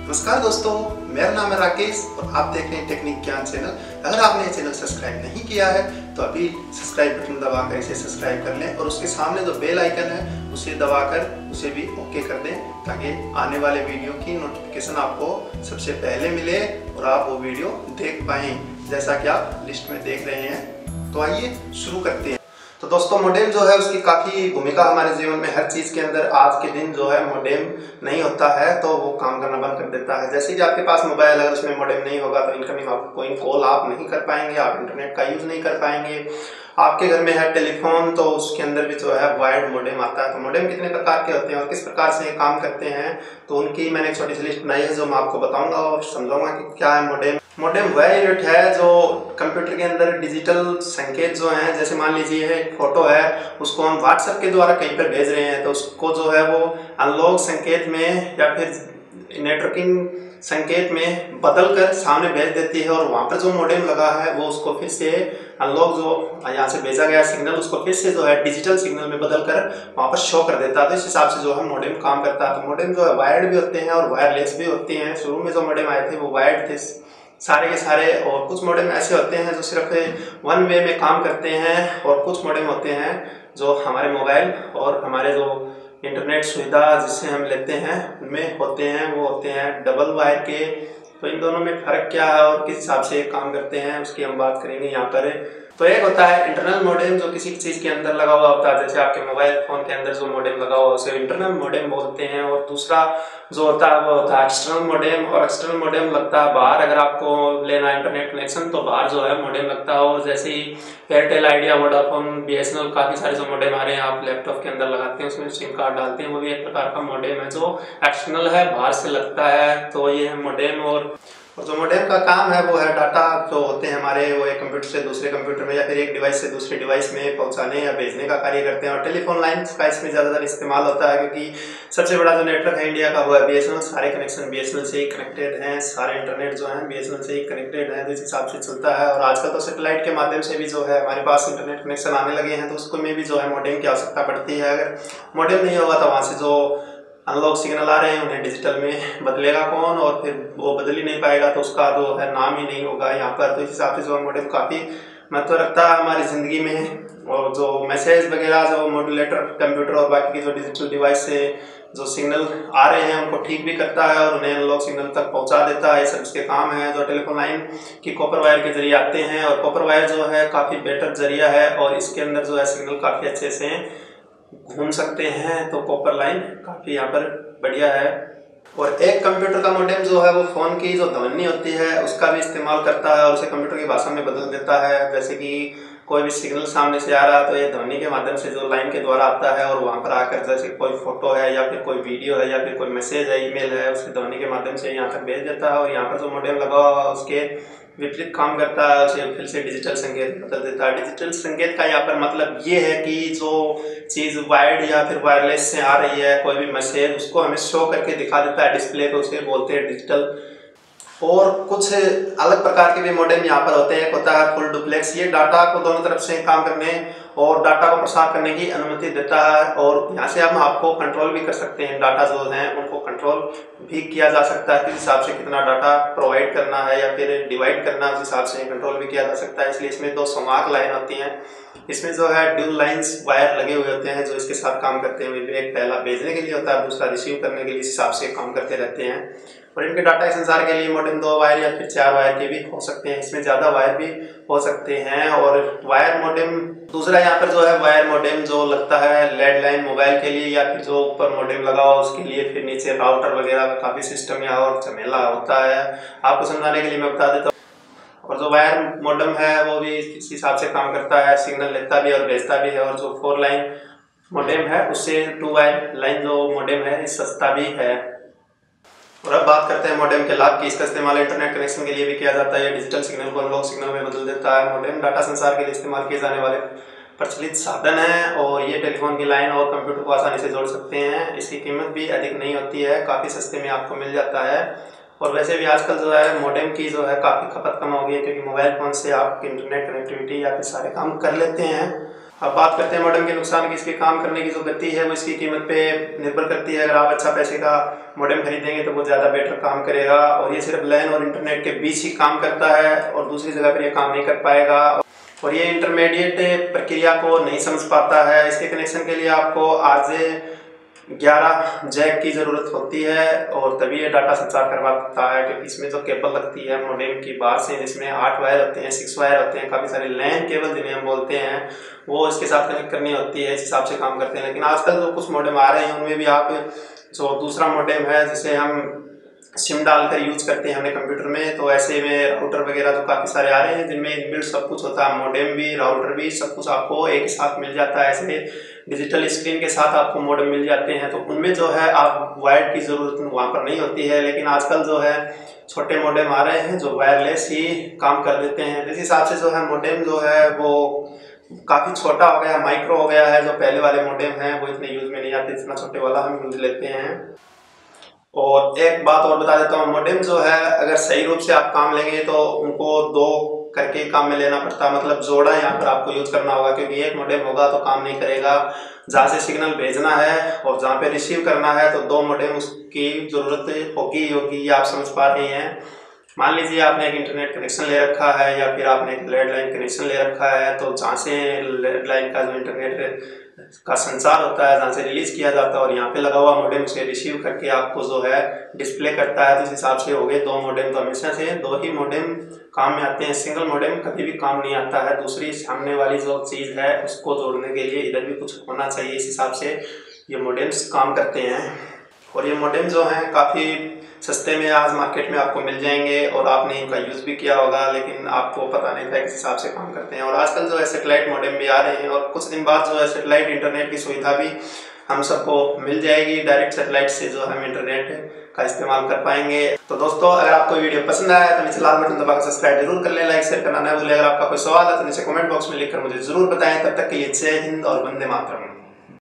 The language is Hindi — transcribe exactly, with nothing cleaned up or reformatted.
नमस्कार दोस्तों, मेरा नाम है राकेश और आप देख रहे हैं टेक्निक ज्ञान चैनल। अगर आपने ये चैनल सब्सक्राइब नहीं किया है तो अभी सब्सक्राइब बटन दबाकर इसे सब्सक्राइब कर लें और उसके सामने जो बेल आइकन है उसे दबाकर उसे भी ओके कर दें ताकि आने वाले वीडियो की नोटिफिकेशन आपको सबसे पहले मिले और आप वो वीडियो देख पाएँ, जैसा कि आप लिस्ट में देख रहे हैं। तो आइए शुरू करते हैं। तो दोस्तों, मोडेम जो है उसकी काफ़ी भूमिका हमारे जीवन में, हर चीज़ के अंदर आज के दिन जो है मोडेम नहीं होता है तो वो काम करना बंद कर देता है। जैसे कि आपके पास मोबाइल, अगर उसमें मोडेम नहीं होगा तो इनकमिंग आपको कोई कॉल आप नहीं कर पाएंगे, आप इंटरनेट का यूज़ नहीं कर पाएंगे। आपके घर में है टेलीफोन तो उसके अंदर भी जो है वायर्ड मोडेम आता है। तो मोडेम कितने प्रकार के होते हैं और किस प्रकार से काम करते हैं, तो उनकी मैंने एक छोटी सी लिस्ट बनाई है जो मैं आपको बताऊंगा और समझाऊंगा कि क्या है मोडेम। मोडेम वह यूनिट है जो कंप्यूटर के अंदर डिजिटल संकेत जो हैं, जैसे मान लीजिए एक फोटो है, उसको हम व्हाट्सएप के द्वारा कहीं पर भेज रहे हैं तो उसको जो है वो एनालॉग संकेत में या फिर नेटवर्किंग संकेत में बदल कर सामने भेज देती है और वहाँ पर जो मोडेम लगा है वो उसको फिर से एनालॉग जो यहाँ से भेजा गया सिग्नल उसको फिर से जो है डिजिटल सिग्नल में बदल कर वहाँ पर शो कर देता है। तो इस हिसाब से जो है मोडेम काम करता है। तो मोडेम जो है वायर्ड भी होते हैं और वायरलेस भी होते हैं। शुरू में जो मोडेम आए थे वो वायर्ड थे सारे के सारे, और कुछ मोडेम ऐसे होते हैं जो सिर्फ वन वे में काम करते हैं और कुछ मोडेम होते हैं जो हमारे मोबाइल और हमारे जो इंटरनेट सुविधा जिससे हम लेते हैं उनमें होते हैं, वो होते हैं डबल वायर के। तो इन दोनों में फ़र्क क्या है और किस हिसाब से काम करते हैं उसकी हम बात करेंगे यहाँ पर। तो एक होता है इंटरनल मोडेम जो किसी चीज़ के अंदर लगा हुआ होता है, जैसे आपके मोबाइल फ़ोन के अंदर जो मोडेम लगा हुआ है उसे इंटरनल मोडेम बोलते हैं। और दूसरा जो होता है वो होता है एक्सटर्नल मोडेम, और एक्सटर्नल मोडेम लगता है बाहर। अगर आपको लेना इंटरनेट कनेक्शन तो बाहर जो है मोडेम लगता है। और जैसे ही Airtel, Idea, Vodafone, B S N L, काफ़ी सारे जो मोडेम आ रहे हैं आप लैपटॉप के अंदर लगाते हैं, उसमें सिम कार्ड डालते हैं, वो भी एक प्रकार का मोडेम है जो एक्सटर्नल है, बाहर से लगता है। तो ये है मोडेम। और और जो मोडेम का काम है वो है डाटा जो होते हैं हमारे, वो एक कंप्यूटर से दूसरे कंप्यूटर में या फिर एक डिवाइस से दूसरे डिवाइस में पहुंचाने या भेजने का कार्य करते हैं। और टेलीफोन लाइन का इसमें ज़्यादातर इस्तेमाल होता है क्योंकि सबसे बड़ा जो नेटवर्क है इंडिया का वो है बी एस एन एल। सारे connection B S N L से ही कनेक्टेड हैं, सारे इंटरनेट जो है बी एस एन एल से ही कनेक्टेड है, तो इस हिसाब से चलता है। और आजकल तो सेटेलाइट के माध्यम से भी जो है हमारे पास इंटरनेट कनेक्शन आने लगे हैं, तो उसको में भी जो है मोडेम की आवश्यकता पड़ती है। अगर मोडेम नहीं होगा तो वहाँ से जो एनालॉग सिग्नल आ रहे हैं उन्हें डिजिटल में बदलेगा कौन, और फिर वो बदल ही नहीं पाएगा तो उसका जो है नाम ही नहीं होगा यहाँ पर। तो इस हिसाब से जो मोडेम काफ़ी महत्व रखता है हमारी ज़िंदगी में। और जो मैसेज वगैरह जो मॉड्यूलेटर कंप्यूटर और बाकी की जो डिजिटल डिवाइस से जो सिग्नल आ रहे हैं उनको ठीक भी करता है और उन्हें एनालॉग सिग्नल तक पहुँचा देता है। ये सब इसके काम है। जो टेलीफोन लाइन की कॉपर वायर के जरिए आते हैं, और कॉपर वायर जो है काफ़ी बेटर जरिया है और इसके अंदर जो है सिग्नल काफ़ी अच्छे से घूम सकते हैं। तो कॉपर लाइन काफ़ी यहाँ पर बढ़िया है। और एक कंप्यूटर का मोडेम जो है वो फ़ोन की जो ध्वनि होती है उसका भी इस्तेमाल करता है और उसे कंप्यूटर की भाषा में बदल देता है। जैसे कि कोई भी सिग्नल सामने से आ रहा है तो ये ध्वनि के माध्यम से जो लाइन के द्वारा आता है और वहाँ पर आकर जैसे कोई फोटो है या फिर कोई वीडियो है या फिर कोई मैसेज है, ईमेल है, उसकी ध्वनि के माध्यम से यहाँ तक भेज देता है। और यहाँ पर जो मोडेम लगा हुआ है उसके विपरीत काम करता है, उसे फिर से डिजिटल संकेत बदल देता है। डिजिटल संकेत का यहाँ पर मतलब ये है कि जो चीज़ वायर्ड या फिर वायरलेस से आ रही है, कोई भी मैसेज, उसको हमें शो करके दिखा देता है डिस्प्ले पे, उसे बोलते हैं डिजिटल। और कुछ अलग प्रकार के भी मोडेम यहाँ पर होते हैं। एक होता है फुल डुप्लेक्स, ये डाटा को दोनों तरफ से काम करने और डाटा को प्रसार करने की अनुमति देता है और यहाँ से हम आपको कंट्रोल भी कर सकते हैं। डाटा जो हैं उनको कंट्रोल भी किया जा सकता है, किस हिसाब से कितना डाटा प्रोवाइड करना है या फिर डिवाइड करना है उस हिसाब से कंट्रोल भी किया जा सकता है। इसलिए इसमें दो संवाहक लाइन होती हैं, इसमें जो है ड्यूल लाइंस वायर लगे हुए होते हैं जो इसके साथ काम करते हैं। एक पहला भेजने के लिए होता है, दूसरा रिसीव करने के लिए, इस हिसाब से काम करते रहते हैं। और इनके डाटा के संचार के लिए मोडेम दो वायर या फिर चार वायर के भी हो सकते हैं, इसमें ज़्यादा वायर भी हो सकते हैं। और वायर मोडेम दूसरा यहाँ पर जो है वायर मोडेम जो लगता है लैंडलाइन मोबाइल के लिए या फिर जो ऊपर मोडेम लगा हुआ उसके लिए, फिर नीचे राउटर वगैरह का काफ़ी सिस्टम या और झमेला होता है। आपको समझाने के लिए मैं बता देता हूँ। और जो वायर मोडेम है वो भी इस हिसाब से काम करता है, सिग्नल लेता भी और भेजता भी है। और जो फोर लाइन मोडेम है उससे टू वायर लाइन जो मोडेम है सस्ता भी है। और अब बात करते हैं मोडेम के लाभ की। इसका इस्तेमाल इंटरनेट कनेक्शन के लिए भी किया जाता है। डिजिटल सिग्नल को एनालॉग सिग्नल में बदल देता है। मोडेम डाटा संचार के लिए इस्तेमाल किए जाने वाले प्रचलित साधन है और ये टेलीफोन की लाइन और कंप्यूटर को आसानी से जोड़ सकते हैं। इसकी कीमत भी अधिक नहीं होती है, काफ़ी सस्ते में आपको मिल जाता है। और वैसे भी आजकल जो है मोडेम की जो है काफ़ी खपत कम हो गई है क्योंकि मोबाइल फ़ोन से आप इंटरनेट कनेक्टिविटी या फिर सारे काम कर लेते हैं। अब बात करते हैं मॉडेम के नुकसान की। इसके काम करने की जो गति है वो इसकी कीमत पे निर्भर करती है। अगर आप अच्छा पैसे का मॉडेम खरीदेंगे तो वो ज़्यादा बेटर काम करेगा, और ये सिर्फ लैन और इंटरनेट के बीच ही काम करता है और दूसरी जगह पर ये काम नहीं कर पाएगा, और ये इंटरमीडिएट प्रक्रिया को नहीं समझ पाता है। इसके कनेक्शन के लिए आपको आर जे ग्यारह जैक की ज़रूरत होती है और तभी ये डाटा संचार करवा सकता है, क्योंकि इसमें जो केबल लगती है मॉडेम की बाहर से, जिसमें आठ वायर होते हैं, सिक्स वायर होते हैं, काफ़ी सारे लैन केबल जिन्हें हम बोलते हैं, वो इसके साथ कनेक्ट करनी होती है। इस हिसाब से काम करते हैं। लेकिन आजकल जो कुछ मॉडेम आ रहे हैं उनमें भी आप जो दूसरा मॉडेम है जिसे हम सिम डालकर यूज करते हैं अपने कंप्यूटर में, तो ऐसे में राउटर वगैरह तो काफ़ी सारे आ रहे हैं जिनमें इनबिल्ट सब कुछ होता है, मॉडेम भी राउटर भी सब कुछ आपको एक ही साथ मिल जाता है। ऐसे डिजिटल स्क्रीन के साथ आपको मॉडेम मिल जाते हैं, तो उनमें जो है आप वायर की ज़रूरत वहाँ पर नहीं होती है। लेकिन आजकल जो है छोटे मॉडेम आ रहे हैं जो वायरलेस ही काम कर देते हैं। इस हिसाब से जो है मॉडेम जो है वो काफ़ी छोटा हो गया, माइक्रो हो गया है। जो पहले वाले मॉडेम हैं वो इतने यूज में नहीं आते, इतना छोटे वाला हम यूज लेते हैं। और एक बात और बता देता हूँ, मॉडेम जो है अगर सही रूप से आप काम लेंगे तो उनको दो करके काम में लेना पड़ता है, मतलब जोड़ा यहाँ पर आपको यूज करना होगा, क्योंकि एक मॉडेम होगा तो काम नहीं करेगा। जहाँ से सिग्नल भेजना है और जहाँ पे रिसीव करना है तो दो मॉडेम उसकी जरूरत होगी होगी ये आप समझ पा रहे हैं। मान लीजिए आपने एक इंटरनेट कनेक्शन ले रखा है या फिर आपने एक लैंडलाइन कनेक्शन ले रखा है, तो जहाँ से लैंडलाइन का जो इंटरनेट का संचार होता है, जहाँ से रिलीज किया जाता है, और यहाँ पे लगा हुआ मॉडेम उसे रिसीव करके आपको जो है डिस्प्ले करता है। तो इस हिसाब से हो गए दो मॉडेम। तो हमेशा से दो ही मॉडेम काम में आते हैं, सिंगल मॉडेम कभी भी काम नहीं आता है। दूसरी सामने वाली जो चीज़ है उसको जोड़ने के लिए इधर भी कुछ होना चाहिए। इस हिसाब से ये मॉडेम्स काम करते हैं। और ये मॉडेम जो हैं काफ़ी सस्ते में आज मार्केट में आपको मिल जाएंगे और आपने इनका यूज़ भी किया होगा, लेकिन आपको पता नहीं था किस हिसाब से काम करते हैं। और आजकल जो है सेटेलाइट मॉडेम भी आ रहे हैं, और कुछ दिन बाद जो है सेटेलाइट इंटरनेट की सुविधा भी हम सबको मिल जाएगी। डायरेक्ट सेटेलाइट से जो हम इंटरनेट का इस्तेमाल कर पाएंगे। तो दोस्तों, अगर आपको वीडियो पसंद आया तो नीचे लाल बटन दबाकर सब्सक्राइब जरूर कर लें, लाइक शेयर करना ना भूलें। अगर आपका कोई सवाल है तो नीचे कमेंट बॉक्स में लिखकर मुझे जरूर बताएं। तब तक के लिए जय हिंद और वंदे मातरम।